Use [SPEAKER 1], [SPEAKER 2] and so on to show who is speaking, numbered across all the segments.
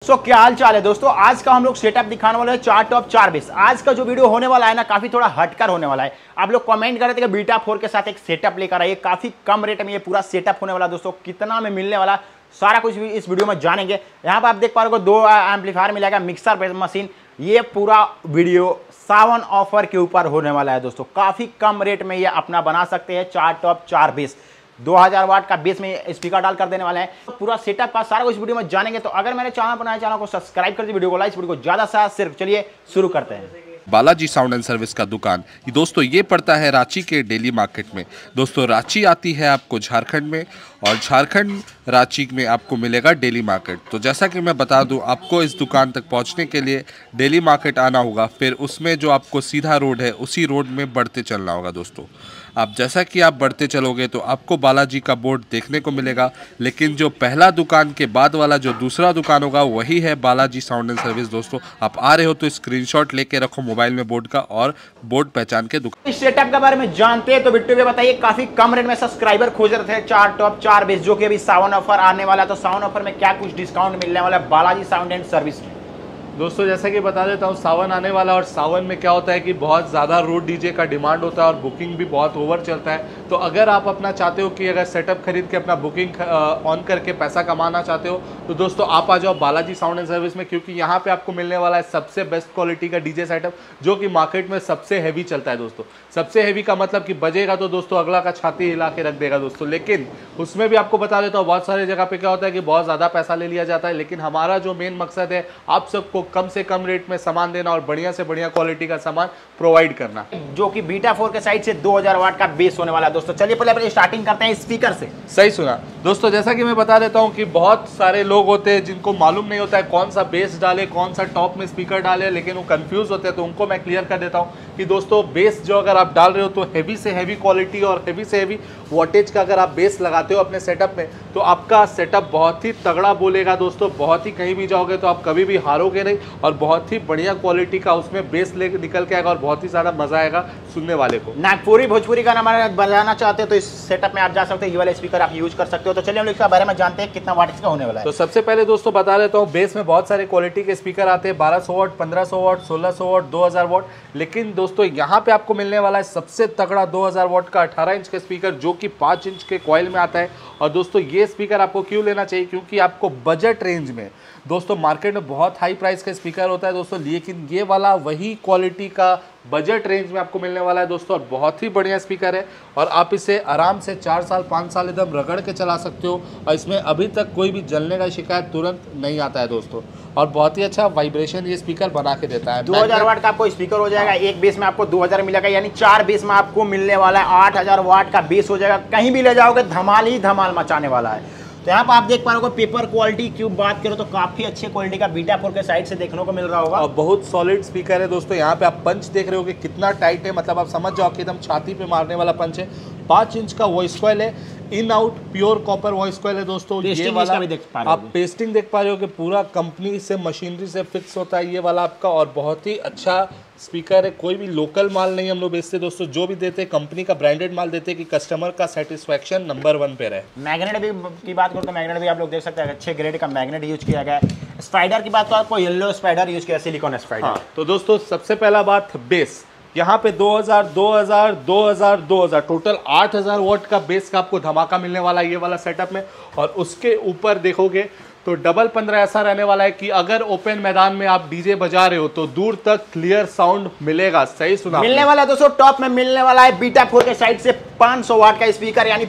[SPEAKER 1] सो क्या हाल चाल है दोस्तों। आज का हम लोग सेटअप दिखाने वाले हैं 4 टॉप 4 बेस। आज का जो वीडियो होने वाला है ना, काफी थोड़ा हटकर होने वाला है। आप लोग कमेंट कर रहे थे कि बीटा 4 के साथ एक सेटअप लेकर आइए, काफी कम रेट में ये पूरा सेटअप होने वाला। दोस्तों कितना में मिलने वाला सारा कुछ भी इस वीडियो में जानेंगे। यहाँ पर आप देख पा रहे हो 2 एम्पलीफायर मिलेगा, मिक्सर बेस मशीन। ये पूरा वीडियो सावन ऑफर के ऊपर होने वाला है दोस्तों। काफी कम रेट में ये अपना बना सकते हैं 4 टॉप 4 बेस। 2000 वाट का बेस में स्पीकर डाल कर देने वाले हैं। तो पूरा सेटअप का सारा कुछ वीडियो में जानेंगे। तो अगर मेरे चैनल बनाए, चैनल को सब्सक्राइब कर दीजिए, वीडियो को लाइक, वीडियो को ज्यादा से सिर्फ। चलिए शुरू करते हैं।
[SPEAKER 2] बालाजी साउंड एंड सर्विस का दुकान दोस्तों ये पड़ता है रांची के डेली मार्केट में। दोस्तों रांची आती है आपको झारखंड में, और झारखंड रांची में आपको मिलेगा डेली मार्केट। तो जैसा कि मैं बता दूं, आपको इस दुकान तक पहुंचने के लिए डेली मार्केट आना होगा, फिर उसमें जो आपको सीधा रोड है उसी रोड में बढ़ते चलना होगा। दोस्तों आप जैसा कि आप बढ़ते चलोगे तो आपको बालाजी का बोर्ड देखने को मिलेगा, लेकिन जो पहला दुकान के बाद वाला जो दूसरा दुकान होगा वही है बालाजी साउंड एंड सर्विस। दोस्तों आप आ रहे हो तो स्क्रीनशॉट लेके रखो मोबाइल में बोर्ड का, और बोर्ड पहचान के दुकान।
[SPEAKER 1] इस सेटअप के बारे में जानते हैं तो बिट्टू भी बताइए। काफी कम रेट में सब्सक्राइबर खोज रहे थे 4 टॉप 4 बेस, जो कि अभी सावन ऑफर आने वाला। तो सावन ऑफर में क्या कुछ डिस्काउंट मिलने वाला है बालाजी साउंड एंड सर्विस में।
[SPEAKER 3] दोस्तों जैसा कि बता देता हूँ, सावन आने वाला, और सावन में क्या होता है कि बहुत ज़्यादा रोड डीजे का डिमांड होता है और बुकिंग भी बहुत ओवर चलता है। तो अगर आप अपना चाहते हो कि अगर सेटअप खरीद के अपना बुकिंग ऑन करके पैसा कमाना चाहते हो, तो दोस्तों आप आ जाओ बालाजी साउंड एंड सर्विस में, क्योंकि यहाँ पे आपको मिलने वाला है सबसे बेस्ट क्वालिटी का डीजे सेटअप, जो कि मार्केट में सबसे हैवी चलता है। दोस्तों सबसे हैवी का मतलब कि बजेगा तो दोस्तों अगला का छाती हिला के रख देगा दोस्तों। लेकिन उसमें भी आपको बता देता हूँ, बहुत सारी जगह पे क्या होता है कि बहुत ज़्यादा पैसा ले लिया जाता है, लेकिन हमारा जो मेन मकसद है आप सबको कम से कम रेट में सामान देना और बढ़िया से बढ़िया क्वालिटी का सामान प्रोवाइड करना,
[SPEAKER 1] जो कि बीटा 4 के साइड से 2000 वाट का बेस होने वाला है। दोस्तों चलिए पहले स्टार्टिंग करते हैं स्पीकर से।
[SPEAKER 3] सही सुना दोस्तों, जैसा कि मैं बता देता हूं कि बहुत सारे लोग होते हैं जिनको मालूम नहीं होता है कौन सा बेस डाले, कौन सा टॉप में स्पीकर डाले, लेकिन वो कंफ्यूज होते हैं। तो उनको मैं क्लियर कर देता हूं कि दोस्तों बेस जो अगर आप डाल रहे हो तो हैवी से हैवी क्वालिटी और हैवी से हैवी वोल्टेज का अगर आप बेस लगाते हो अपने सेटअप में, तो आपका सेटअप बहुत ही तगड़ा बोलेगा दोस्तों। बहुत ही कहीं भी जाओगे तो आप कभी भी हारोगे नहीं, और बहुत ही बढ़िया क्वालिटी का उसमें बेस ले निकल के आएगा, और बहुत ही ज़्यादा मजा आएगा सुनने वाले को।
[SPEAKER 1] नागपुरी भोजपुरी का नंबर बजाना चाहते हो तो इस सेटअप में आप जा सकते हो, ये वाला स्पीकर आप यूज कर सकते हो। तो चलिए हम लोग इसके बारे में जानते हैं कितना वाट इसका होने वाला है।
[SPEAKER 3] तो सबसे पहले दोस्तों बता देता हूँ, बेस में बहुत सारे क्वालिटी के स्पीकर आते हैं, 1200 वाट, 1500 वाट, 1600 वाट, 2000 वाट। लेकिन दोस्तों यहाँ पे आपको मिलने वाला है सबसे तगड़ा 2000 वाट का 18 इंच का स्पीकर, जो कि 5 इंच के कॉइल में आता है। और दोस्तों ये स्पीकर आपको क्यों लेना चाहिए, क्योंकि आपको बजट रेंज में, दोस्तों मार्केट में बहुत हाई प्राइस का स्पीकर होता है दोस्तों, लेकिन ये वाला वही क्वालिटी का बजट रेंज में आपको मिलने वाला है दोस्तों। और बहुत ही बढ़िया स्पीकर है, और आप इसे आराम से 4 साल 5 साल एकदम रगड़ के चला सकते हो, और इसमें अभी तक कोई भी जलने का शिकायत तुरंत नहीं आता है दोस्तों। और बहुत ही अच्छा वाइब्रेशन ये स्पीकर बना के देता है।
[SPEAKER 1] 2000 वाट का आपको स्पीकर हो जाएगा। एक बेस में आपको 2000 मिलेगा, यानी 4 बेस में आपको मिलने वाला है 8000 वाट का बेस हो जाएगा। कहीं भी ले जाओगे धमाल ही धमाल मचाने वाला है। तो यहाँ पर आप देख पा रहे हो पेपर क्वालिटी की बात करो तो काफी अच्छे क्वालिटी का बीटा 4 के साइड से देखने को मिल रहा होगा,
[SPEAKER 3] और बहुत सॉलिड स्पीकर है दोस्तों। यहाँ पे आप पंच देख रहे हो कि कितना टाइट है, मतलब आप समझ जाओ कि एकदम छाती पे मारने वाला पंच है। 5 इंच का वॉइस कॉइल है, in out pure copper voice coil है दोस्तों। ये वाला
[SPEAKER 1] भी देख पा रहे हो,
[SPEAKER 3] आप पेस्टिंग देख पा रहे हो कि पूरा कंपनी से मशीनरी से फिक्स होता है ये वाला आपका, और बहुत ही अच्छा स्पीकर है। कोई भी लोकल माल नहीं हम लोग बेचते दोस्तों, जो भी देते कंपनी का ब्रांडेड माल देते कि कस्टमर का सेटिस्फैक्शन नंबर 1 पे रहे।
[SPEAKER 1] मैग्नेट भी की बात करो तो मैग्नेट भी आप लोग देख सकते हैं, अच्छे ग्रेड का मैग्नेट यूज किया गया है। स्पाइडर की बात तो आपको येलो स्पाइडर यूज किया, सिलिकॉन स्पाइडर।
[SPEAKER 3] हाँ, तो दोस्तों सबसे पहला बात बेस, यहाँ पे 2000 2000 2000 2000 टोटल 8000 वाट का बेस का आपको धमाका मिलने वाला है ये वाला सेटअप में। और उसके ऊपर देखोगे तो डबल 15 ऐसा रहने वाला है कि अगर ओपन मैदान में आप डीजे बजा रहे हो तो दूर तक क्लियर साउंड मिलेगा। सही सुना
[SPEAKER 1] मिलने वाला दोस्तों, टॉप में मिलने वाला है बीटा 4 के साइड से 500 वाट का स्पीकर, यानी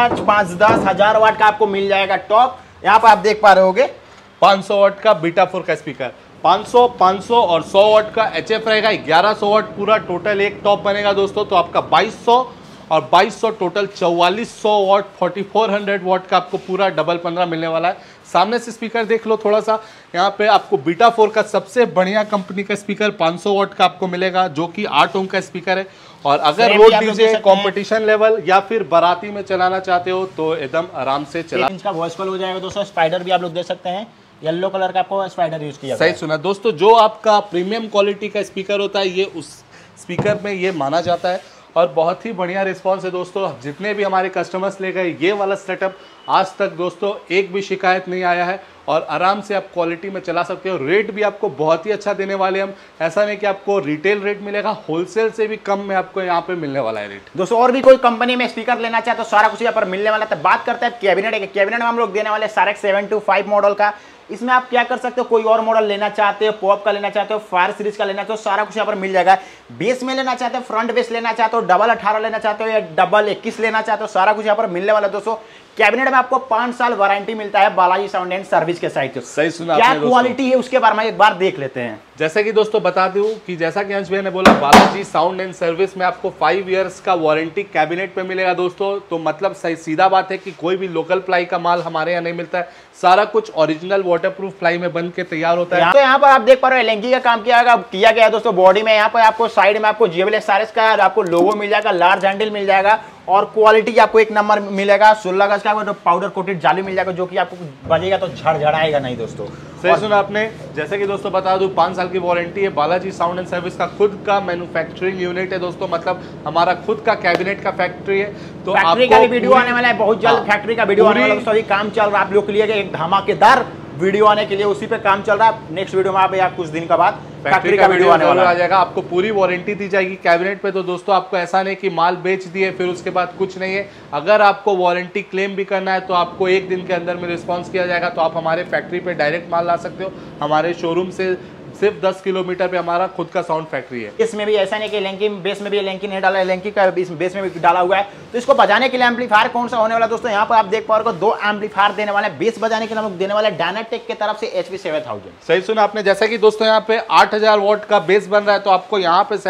[SPEAKER 1] 5-10,000 वाट का आपको मिल जाएगा टॉप। यहाँ पर आप देख पा रहे होगे
[SPEAKER 3] 500 वाट का बीटा 4 का स्पीकर, 500 500 और 100 वाट का HF रहेगा, 1100 वाट पूरा टोटल एक टॉप बनेगा दोस्तों। तो आपका 2200 और 2200 टोटल 4400 वाट, 4400 वाट का आपको पूरा डबल 15 मिलने वाला है। सामने से स्पीकर देख लो थोड़ा सा, यहाँ पे आपको बीटा 4 का सबसे बढ़िया कंपनी का स्पीकर 500 वाट का आपको मिलेगा, जो कि 8 ओम का स्पीकर है। और अगर रोड डीजे कंपटीशन लेवल या फिर बाराती में चलाना चाहते हो तो एकदम आराम से चला।
[SPEAKER 1] इसका वॉइस कॉल हो जाएगा दोस्तों। स्पाइडर भी आप लोग देख सकते हैं, येलो कलर का आपको स्पाइडर यूज किया।
[SPEAKER 3] सही सुना दोस्तों, जो आपका प्रीमियम क्वालिटी का स्पीकर होता है ये उस स्पीकर में ये माना जाता है, और बहुत ही बढ़िया रिस्पांस है दोस्तों। जितने भी हमारे कस्टमर्स ले गए ये वाला सेटअप, आज तक दोस्तों एक भी शिकायत नहीं आया है। और आराम से आप क्वालिटी में चला सकते हो। रेट भी आपको बहुत ही अच्छा देने वाले हम, ऐसा नहीं कि आपको रिटेल रेट मिलेगा, होलसेल से भी कम में आपको यहाँ पे मिलने वाला है रेट।
[SPEAKER 1] दोस्तों और भी कोई कंपनी में स्पीकर लेना चाहे तो सारा कुछ यहाँ पर मिलने वाला है। बात करते हैं कैबिनेट के, कैबिनेट में हम लोग देने वाले सारेक्स 725 मॉडल का। इसमें आप क्या कर सकते हो, कोई और मॉडल लेना चाहते हो, पॉप का लेना चाहते हो, फायर सीरीज का लेना चाहते हो, सारा कुछ यहाँ पर मिल जाएगा। बेस में लेना चाहते हो, फ्रंट बेस लेना चाहते हो, डबल 18 लेना चाहते हो या डबल 21 लेना चाहते हो, सारा कुछ यहाँ पर मिलने वाला है। दोस्तों कैबिनेट में आपको 5 साल वारंटी मिलता है बालाजी साउंड एंड सर्विस के साइड से।
[SPEAKER 3] सही सुना
[SPEAKER 1] क्या
[SPEAKER 3] आपने
[SPEAKER 1] क्वालिटी है उसके बारे में एक बार देख लेते हैं।
[SPEAKER 3] जैसे कि दोस्तों बता दूं कि जैसा कि अंश भैया ने बोला, बालाजी साउंड एंड सर्विस में आपको 5 इयर्स का वारंटी कैबिनेट पे मिलेगा दोस्तों। तो मतलब सही सीधा बात है कि कोई भी लोकल प्लाई का माल हमारे यहाँ नहीं मिलता है, सारा कुछ ओरिजिनल वाटरप्रूफ प्लाई में बन के तैयार होता है।
[SPEAKER 1] तो यहाँ पर आप देख पा रहे हो एलेंकी का काम किया गया है दोस्तों बॉडी में। यहाँ पर आपको साइड में आपको JBL का आपको लोगो मिल जाएगा, लार्ज हैंडल मिल जाएगा और क्वालिटी आपको एक नंबर मिलेगा। 16 गज का तो पाउडर कोटेड जाली मिल जाएगा जो कि आपको बजेगा तो झड़झड़ाएगा नहीं दोस्तों।
[SPEAKER 3] सही सुना आपने। जैसे कि दोस्तों बता दूं 5 साल की वारंटी है। बालाजी साउंड एंड सर्विस का खुद का मैन्युफैक्चरिंग यूनिट है दोस्तों, मतलब हमारा खुद का कैबिनेट का फैक्ट्री है। तो
[SPEAKER 1] फैक्ट्री का भी वीडियो आने वाला है बहुत जल्द। फैक्ट्री का वीडियो आने वाला है, सभी काम चल रहा है आप लोग के लिए, एक धमाकेदार वीडियो आने के लिए उसी पे काम चल रहा है। नेक्स्ट वीडियो में आप कुछ दिन के बाद फैक्ट्री का वीडियो आने वाला
[SPEAKER 3] आ जाएगा। आपको पूरी वारंटी दी जाएगी कैबिनेट पे। तो दोस्तों आपको ऐसा नहीं कि माल बेच दिए फिर उसके बाद कुछ नहीं है। अगर आपको वारंटी क्लेम भी करना है तो आपको 1 दिन के अंदर में रिस्पांस किया जाएगा। तो आप हमारे फैक्ट्री पे डायरेक्ट माल ला सकते हो। हमारे शोरूम से सिर्फ 10 किलोमीटर पे हमारा खुद का साउंड फैक्ट्री है।
[SPEAKER 1] इसमें भी ऐसा नहीं कि एलेंकी बेस में भी एलेंकी नहीं डाला, एलेंकी का बेस में भी डाला हुआ है। तो इसको बजाने के लिए एम्पलीफायर कौन सा होने वाला दोस्तों, यहाँ पर आप देख पा रहे हो 2 एम्पलीफायर देने वाले हैं। बेस बजाने के लिए हम लोग देने वाले डायनाटेक की तरफ से HP 7000।
[SPEAKER 3] सही सुना आपने। जैसा कि दोस्तों यहाँ पे 8000 वॉट का बेस बन रहा है, तो आपको यहाँ पे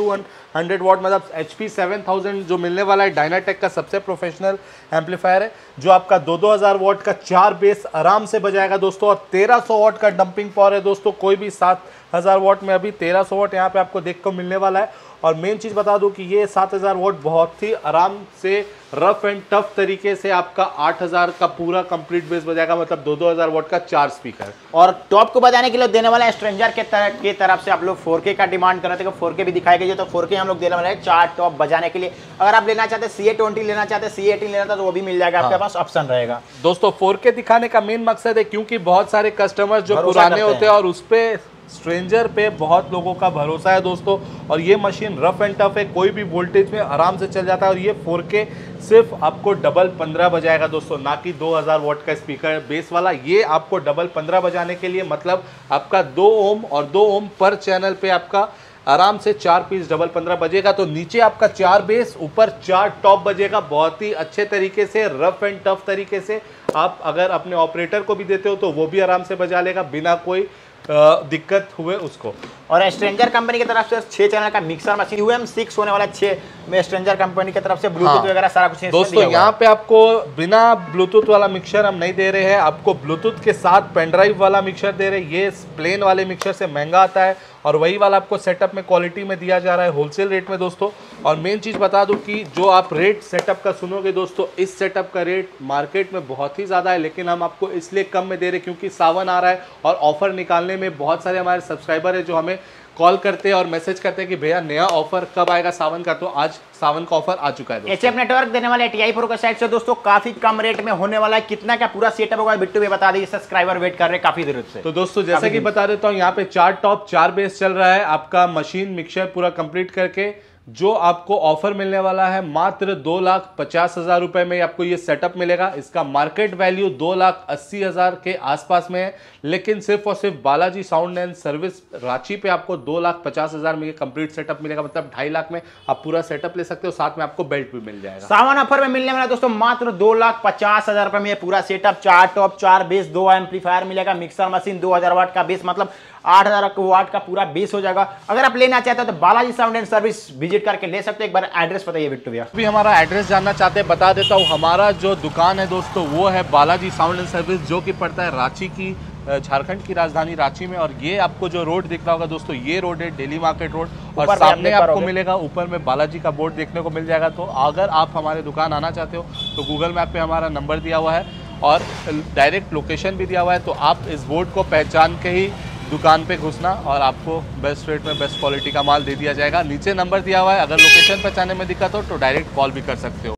[SPEAKER 3] 7200 वॉट मतलब HP 7000 जो मिलने वाला है। डायनाटेक का सबसे प्रोफेशनल एम्पलीफायर है जो आपका 2000 वॉट का 4 बेस आराम से बजाएगा दोस्तों। और 1300 वॉट का डंपिंग पावर है दोस्तों। कोई भी 7000 वॉट में अभी 1300 वॉट यहाँ पे आपको देख को मिलने वाला है। और मेन चीज़ बता दूं कि ये 7000 वॉट बहुत ही आराम से रफ एंड टफ तरीके से आपका 8000 का पूरा कंप्लीट बेस बजाएगा, मतलब 2000 वॉट का 4 स्पीकर।
[SPEAKER 1] और टॉप को बजाने के लिए देने वाला है स्ट्रेंजर के तरफ से। आप लोग 4K का डिमांड कर रहे थे, 4K भी दिखाई गई है, तो 4K हम लोग देने वाले हैं 4 टॉप बजाने के लिए। अगर आप लेना चाहते हैं CA20 लेना चाहते हैं, CA18 लेना था तो वो भी मिल जाएगा, आपके पास ऑप्शन रहेगा
[SPEAKER 3] दोस्तों। 4K दिखाने का मेन मकसद है क्योंकि बहुत सारे कस्टमर्स जो पुराने होते हैं और उस पे स्ट्रेंजर पे बहुत लोगों का भरोसा है दोस्तों। और ये मशीन रफ एंड टफ है, कोई भी वोल्टेज में आराम से चल जाता है। और ये 4K सिर्फ आपको डबल 15 बजाएगा दोस्तों, ना कि 2000 वॉट का स्पीकर बेस वाला। ये आपको डबल 15 बजाने के लिए मतलब आपका 2 ओम और 2 ओम पर चैनल पे आपका आराम से 4 पीस डबल 15 बजेगा। तो नीचे आपका 4 बेस, ऊपर 4 टॉप बजेगा बहुत ही अच्छे तरीके से, रफ एंड टफ तरीके से। आप अगर अपने ऑपरेटर को भी देते हो तो वो भी आराम से बजा लेगा बिना कोई दिक्कत हुए उसको।
[SPEAKER 1] और स्ट्रेंजर कंपनी की तरफ से 6 चैनल का मिक्सर मशीन UM6 होने वाला 6 में स्ट्रेंजर कंपनी की तरफ से ब्लूटूथ वगैरह सारा कुछ
[SPEAKER 3] दोस्तों यहाँ पे आपको बिना ब्लूटूथ वाला मिक्सर हम नहीं दे रहे हैं, आपको ब्लूटूथ के साथ पेनड्राइव वाला मिक्सर दे रहे हैं। ये प्लेन वाले मिक्सर से महंगा आता है और वही वाला आपको सेटअप में क्वालिटी में दिया जा रहा है होलसेल रेट में दोस्तों। और मेन चीज़ बता दूं कि जो आप रेट सेटअप का सुनोगे दोस्तों, इस सेटअप का रेट मार्केट में बहुत ही ज़्यादा है, लेकिन हम आपको इसलिए कम में दे रहे हैं क्योंकि सावन आ रहा है और ऑफर निकालने में बहुत सारे हमारे सब्सक्राइबर है जो हमें कॉल करते हैं और मैसेज करते हैं कि भैया नया ऑफर कब आएगा सावन का। तो आज सावन का ऑफर आ चुका है।
[SPEAKER 1] HF नेटवर्क देने वाले TI Pro के साइड से दोस्तों काफी कम रेट में होने वाला है। कितना क्या पूरा सेटअप होगा बिट्टू भी बता दीजिए, सब्सक्राइबर वेट कर रहे हैं काफी देर से।
[SPEAKER 3] तो दोस्तों जैसे कि बता देता हूँ, यहाँ पे 4 टॉप 4 बेस चल रहा है। आपका मशीन मिक्सर पूरा कंप्लीट करके जो आपको ऑफर मिलने वाला है मात्र 2,50,000 रुपए में आपको ये सेटअप मिलेगा। इसका मार्केट वैल्यू 2,80,000 के आसपास में है, लेकिन सिर्फ और सिर्फ Balaji sound and service Ranchi पे आपको 2,50,000 में ये कंप्लीट सेटअप मिलेगा, मतलब 2.5 लाख में आप पूरा सेटअप ले सकते हो। साथ में आपको बेल्ट भी मिल जाएगा।
[SPEAKER 1] सावन ऑफर में मिलने वाला दोस्तों मात्र 2,50,000 रुपए में ये पूरा सेटअप, 4 टॉप 4 बेस 2 एम्पलीफायर मिलेगा, मिक्सर मशीन 2000 वाट का बेस, मतलब 8000 वाट का पूरा बेस हो जाएगा। अगर आप लेना चाहते हो तो Balaji sound and service visit करके ले सकते हो। एक बार एड्रेस बताइए बिट्टू भैया।
[SPEAKER 3] अभी हमारा एड्रेस जानना चाहते हैं, बता देता हूँ। हमारा जो दुकान है दोस्तों वो है बालाजी साउंड एंड सर्विस, जो कि पड़ता है रांची की, झारखंड की राजधानी रांची में। और ये आपको जो रोड दिख रहा होगा दोस्तों, ये रोड है डेली मार्केट रोड, और सामने आपको मिलेगा ऊपर में बालाजी का बोर्ड देखने को मिल जाएगा। तो अगर आप हमारे दुकान आना चाहते हो तो गूगल मैप पे हमारा नंबर दिया हुआ है और डायरेक्ट लोकेशन भी दिया हुआ है। तो आप इस बोर्ड को पहचान के ही दुकान पे घुसना और आपको बेस्ट रेट में बेस्ट क्वालिटी का माल दे दिया जाएगा। नीचे नंबर दिया हुआ है, अगर लोकेशन पहचानने में दिक्कत हो तो डायरेक्ट कॉल भी कर सकते हो।